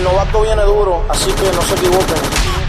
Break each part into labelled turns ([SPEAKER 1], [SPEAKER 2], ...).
[SPEAKER 1] El novato viene duro, así que no se equivoquen.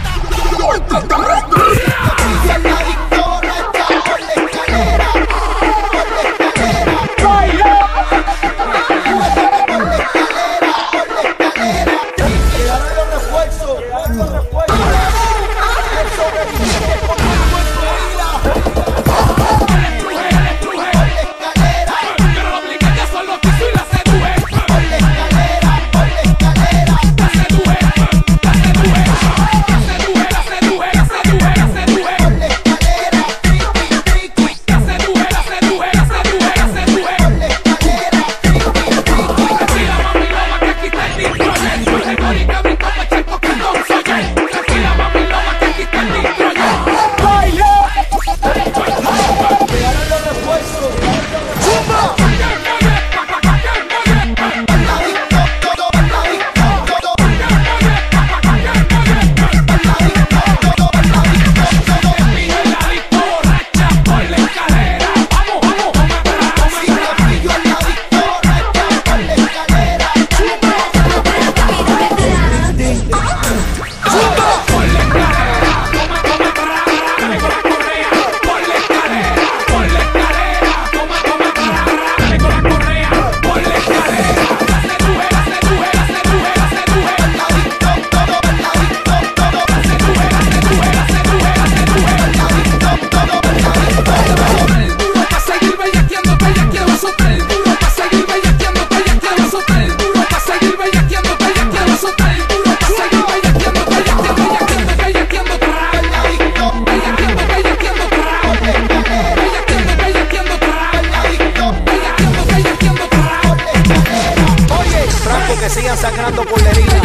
[SPEAKER 2] Que sigan sacando por la herida.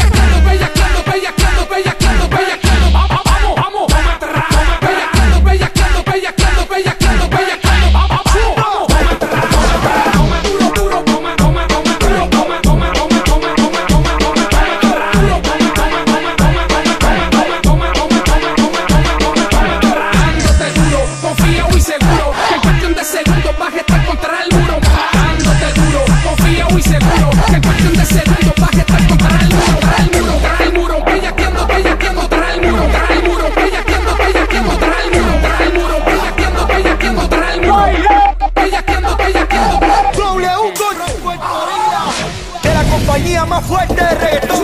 [SPEAKER 1] De la compañía más fuerte de reggaetón.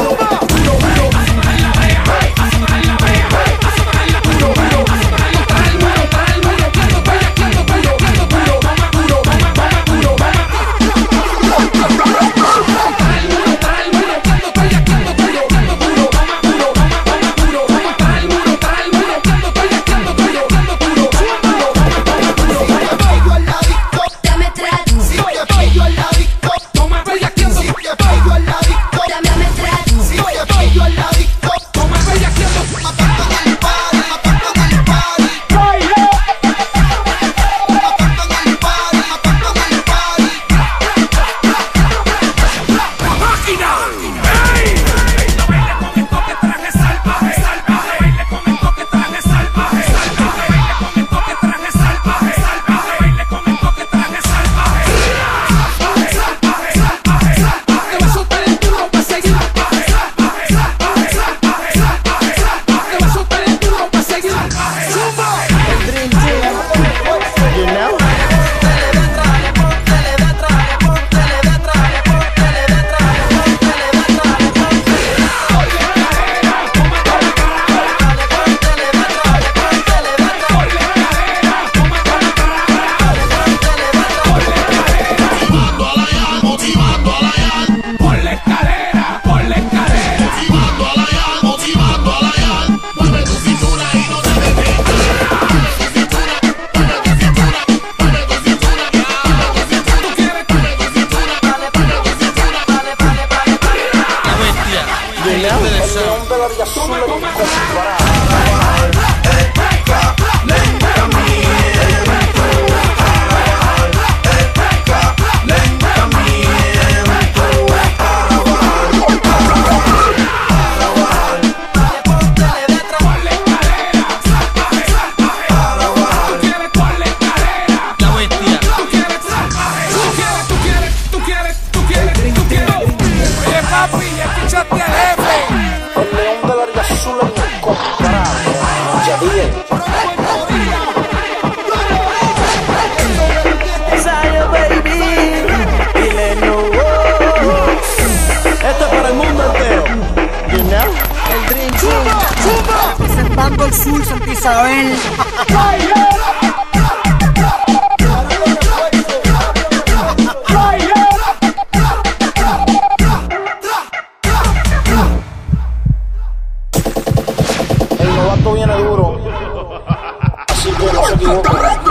[SPEAKER 3] Papi, escúchate al jefe.
[SPEAKER 1] incomparable. Ya dije.
[SPEAKER 2] Saya baby, dile no. Esto es para el mundo entero. You know? El Dream Team.
[SPEAKER 3] Representando el sur, Santa Isabel.
[SPEAKER 1] El novato viene duro, así que no se equivoquen.